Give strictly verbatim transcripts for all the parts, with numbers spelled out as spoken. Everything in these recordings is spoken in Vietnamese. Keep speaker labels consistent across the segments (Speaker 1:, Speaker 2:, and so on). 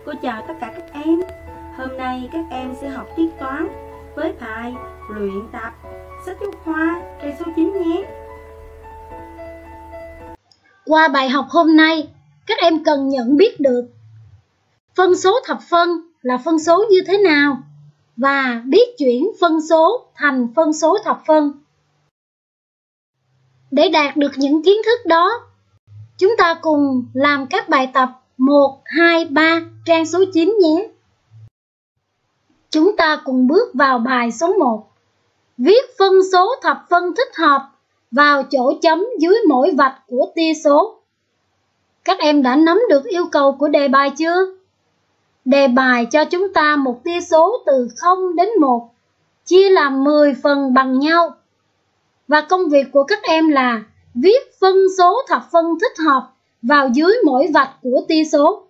Speaker 1: Cô chào tất cả các em. Hôm nay các em sẽ học tiết toán với bài luyện tập sách giáo khoa trang số chín nhé.
Speaker 2: Qua bài học hôm nay, các em cần nhận biết được phân số thập phân là phân số như thế nào và biết chuyển phân số thành phân số thập phân. Để đạt được những kiến thức đó, chúng ta cùng làm các bài tập một, hai, ba trang số chín nhé. Chúng ta cùng bước vào bài số một. Viết phân số thập phân thích hợp vào chỗ chấm dưới mỗi vạch của tia số. Các em đã nắm được yêu cầu của đề bài chưa? Đề bài cho chúng ta một tia số từ không đến một, chia làm mười phần bằng nhau. Và công việc của các em là viết phân số thập phân thích hợp vào dưới mỗi vạch của tia số.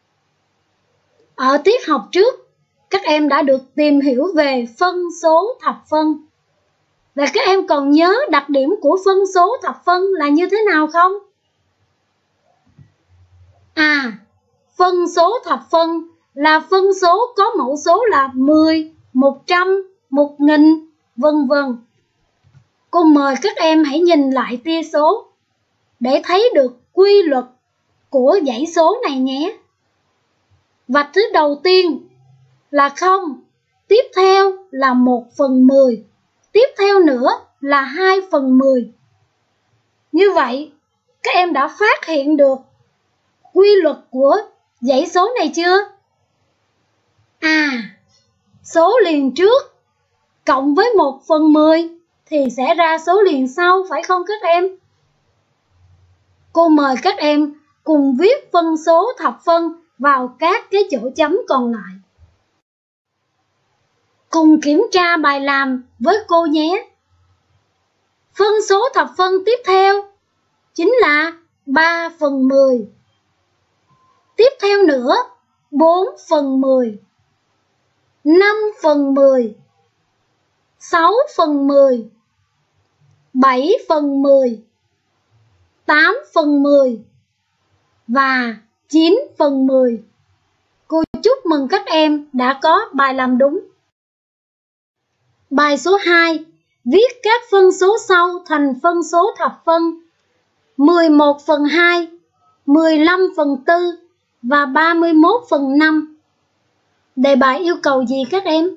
Speaker 2: Ở tiết học trước, các em đã được tìm hiểu về phân số thập phân. Và các em còn nhớ đặc điểm của phân số thập phân là như thế nào không? À, phân số thập phân là phân số có mẫu số là mười, một trăm, một nghìn, vân vân. Cô mời các em hãy nhìn lại tia số để thấy được quy luật của dãy số này nhé. Vạch thứ đầu tiên là không, tiếp theo là một phần mười, tiếp theo nữa là hai phần mười. Như vậy, các em đã phát hiện được quy luật của dãy số này chưa? À, số liền trước cộng với một phần mười thì sẽ ra số liền sau, phải không các em? Cô mời các em cùng viết phân số thập phân vào các cái chỗ chấm còn lại. Cùng kiểm tra bài làm với cô nhé. Phân số thập phân tiếp theo chính là ba phần mười. Tiếp theo nữa, bốn phần mười, năm phần mười, sáu phần mười, bảy phần mười, tám phần mười và chín phần mười. Cô chúc mừng các em đã có bài làm đúng. Bài số hai. Viết các phân số sau thành phân số thập phân mười một phần hai, mười lăm phần tư và ba mươi mốt phần năm. Đề bài yêu cầu gì các em?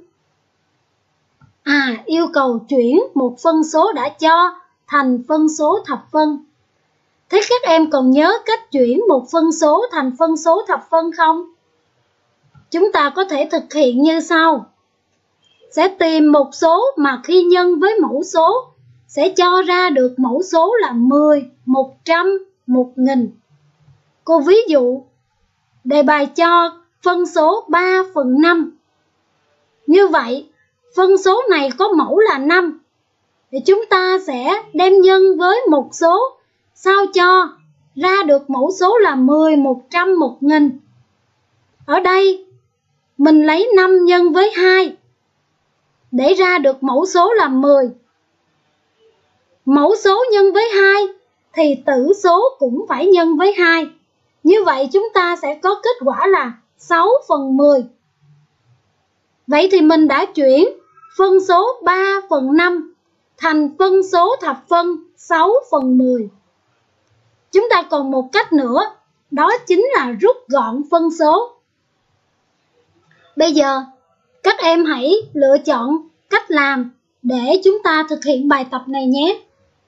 Speaker 2: À, yêu cầu chuyển một phân số đã cho thành phân số thập phân. Thế các em còn nhớ cách chuyển một phân số thành phân số thập phân không? Chúng ta có thể thực hiện như sau. Sẽ tìm một số mà khi nhân với mẫu số sẽ cho ra được mẫu số là mười, một trăm, một nghìn. Cô ví dụ, đề bài cho phân số ba phần năm. Như vậy, phân số này có mẫu là năm. Thì chúng ta sẽ đem nhân với một số sao cho ra được mẫu số là mười, một trăm, một nghìn. Ở đây, mình lấy năm nhân với hai để ra được mẫu số là mười. Mẫu số nhân với hai thì tử số cũng phải nhân với hai. Như vậy chúng ta sẽ có kết quả là sáu phần mười. Vậy thì mình đã chuyển phân số ba phần năm thành phân số thập phân sáu phần mười. Chúng ta còn một cách nữa, đó chính là rút gọn phân số. Bây giờ, các em hãy lựa chọn cách làm để chúng ta thực hiện bài tập này nhé.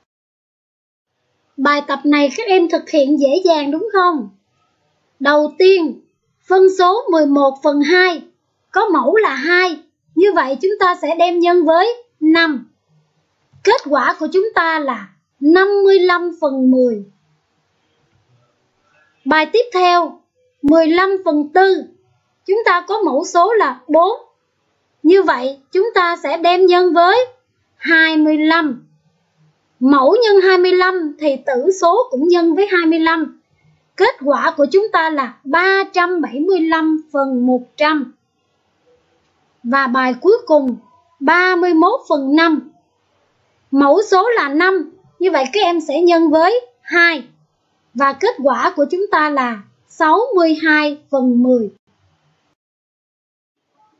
Speaker 2: Bài tập này các em thực hiện dễ dàng đúng không? Đầu tiên, phân số mười một phần hai có mẫu là hai. Như vậy chúng ta sẽ đem nhân với năm. Kết quả của chúng ta là năm mươi lăm phần mười. Bài tiếp theo, mười lăm phần tư. Chúng ta có mẫu số là bốn. Như vậy chúng ta sẽ đem nhân với hai mươi lăm. Mẫu nhân hai mươi lăm thì tử số cũng nhân với hai mươi lăm. Kết quả của chúng ta là ba trăm bảy mươi lăm phần một trăm. Và bài cuối cùng, ba mươi mốt phần năm. Mẫu số là năm. Như vậy các em sẽ nhân với hai. Và kết quả của chúng ta là sáu mươi hai phần mười.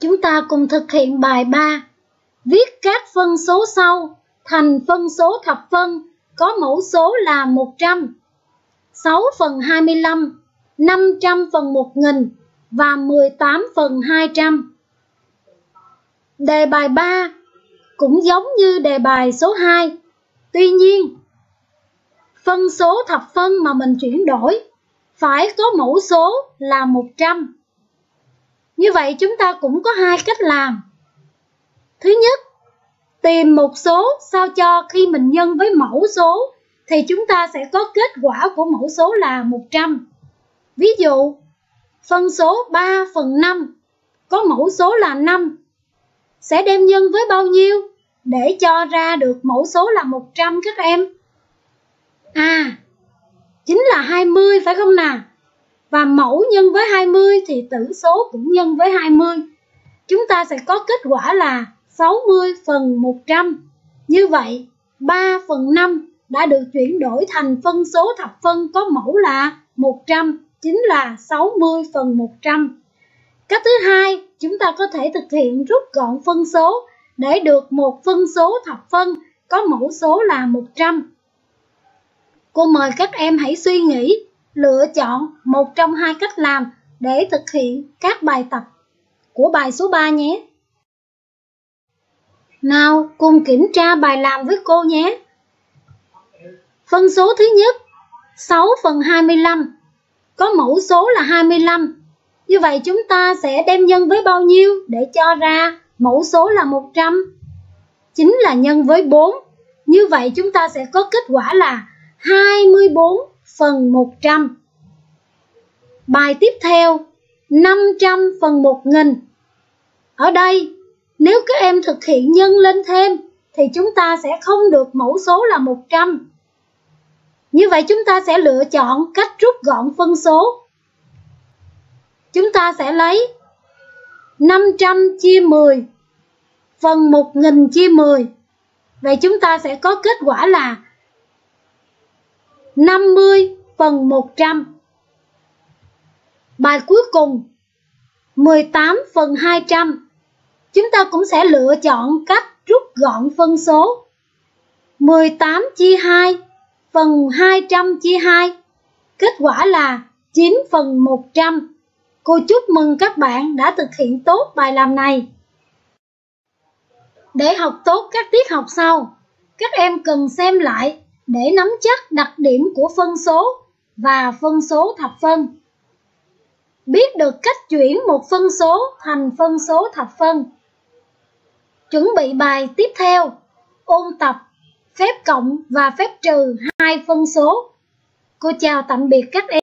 Speaker 2: Chúng ta cùng thực hiện bài ba. Viết các phân số sau thành phân số thập phân có mẫu số là một trăm, sáu phần hai mươi lăm, năm trăm phần một nghìn và mười tám phần hai trăm. Đề bài ba cũng giống như đề bài số hai. Tuy nhiên, phân số thập phân mà mình chuyển đổi phải có mẫu số là một trăm. Như vậy chúng ta cũng có hai cách làm. Thứ nhất, tìm một số sao cho khi mình nhân với mẫu số thì chúng ta sẽ có kết quả của mẫu số là một trăm. Ví dụ, phân số ba phần năm có mẫu số là năm. Sẽ đem nhân với bao nhiêu để cho ra được mẫu số là một trăm các em? À, chính là hai mươi phải không nào? Và mẫu nhân với hai mươi thì tử số cũng nhân với hai mươi. Chúng ta sẽ có kết quả là sáu mươi phần một trăm. Như vậy, ba phần năm đã được chuyển đổi thành phân số thập phân có mẫu là một trăm, chính là sáu mươi phần một trăm. Cách thứ hai, chúng ta có thể thực hiện rút gọn phân số để được một phân số thập phân có mẫu số là một trăm. Cô mời các em hãy suy nghĩ, lựa chọn một trong hai cách làm để thực hiện các bài tập của bài số ba nhé. Nào, cùng kiểm tra bài làm với cô nhé. Phân số thứ nhất, sáu phần hai mươi lăm, có mẫu số là hai mươi lăm. Như vậy chúng ta sẽ đem nhân với bao nhiêu để cho ra mẫu số là một trăm? Chính là nhân với bốn. Như vậy chúng ta sẽ có kết quả là hai mươi bốn phần một trăm. Bài tiếp theo, năm trăm phần một nghìn. Ở đây, nếu các em thực hiện nhân lên thêm thì chúng ta sẽ không được mẫu số là một trăm. Như vậy chúng ta sẽ lựa chọn cách rút gọn phân số. Chúng ta sẽ lấy năm trăm chia mười phần một nghìn chia mười. Vậy chúng ta sẽ có kết quả là năm mươi phần một trăm. Bài cuối cùng, mười tám phần hai trăm. Chúng ta cũng sẽ lựa chọn cách rút gọn phân số. mười tám chia hai phần hai trăm chia hai. Kết quả là chín phần một trăm. Cô chúc mừng các bạn đã thực hiện tốt bài làm này. Để học tốt các tiết học sau, các em cần xem lại để nắm chắc đặc điểm của phân số và phân số thập phân. Biết được cách chuyển một phân số thành phân số thập phân. Chuẩn bị bài tiếp theo, ôn tập phép cộng và phép trừ hai phân số. Cô chào tạm biệt các em.